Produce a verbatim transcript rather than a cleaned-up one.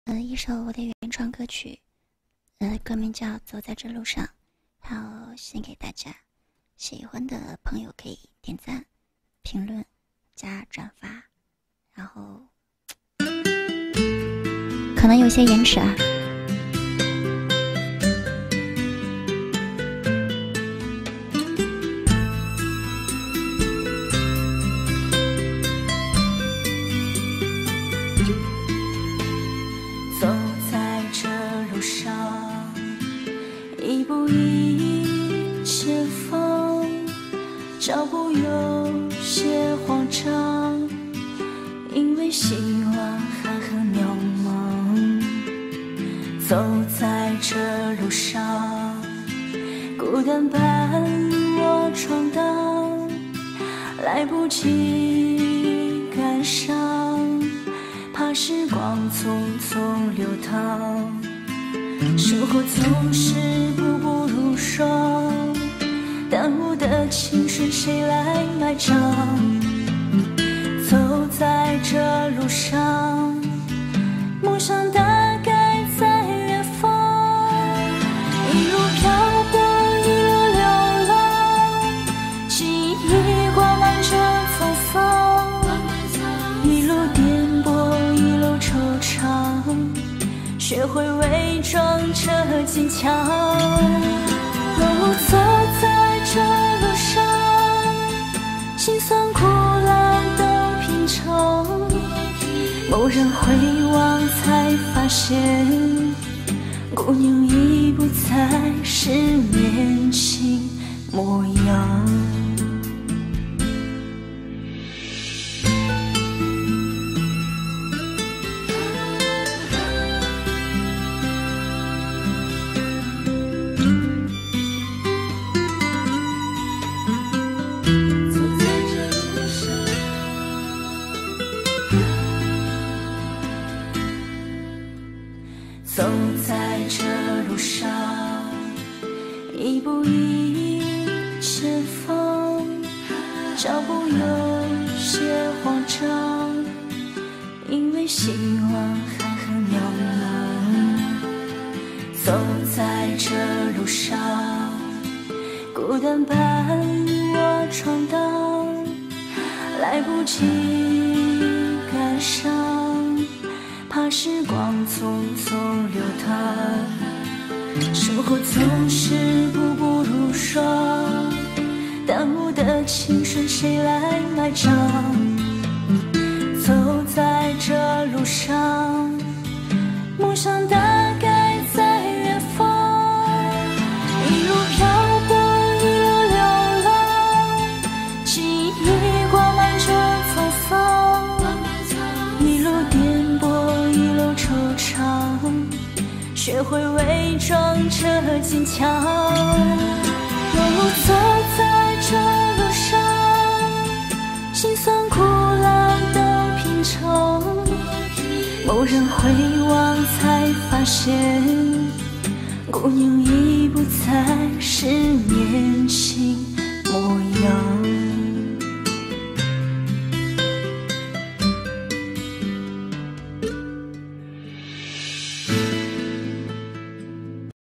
呃，一首我的原创歌曲，呃，歌名叫《走在这路上》，好献给大家。喜欢的朋友可以点赞、评论、加转发，然后可能有些延迟啊。 走在这路上，一步一前方，脚步有些慌张，因为希望还很渺茫。走在这路上，孤单伴我闯荡，来不及赶上，怕时光匆匆流淌，生活总是步步如霜，耽误的青春谁来买账？走在这路上，梦想大概在远方，一路漂泊，一路流浪，记忆挂满着沧桑，一路颠簸，一路惆怅，学会伪装着坚强。哦，走在这路上，辛酸苦辣都品尝，蓦然回望才发现，姑娘已不再是年轻模样。走在这路上，一步一前方，脚步有些慌张，因为希望还很渺茫。走在这路上，孤单伴我闯荡，来不及赶上，怕时光匆匆流淌，生活总是步步如霜，耽误的青春谁来买账？走在这路上，梦想大概在远方，一路漂泊，一路流浪，记忆挂满着沧桑，一路颠簸，一路惆怅，学会伪装着坚强。哦，走在这路上，辛酸苦辣都品尝，蓦然回望才发现，姑娘已不再是年轻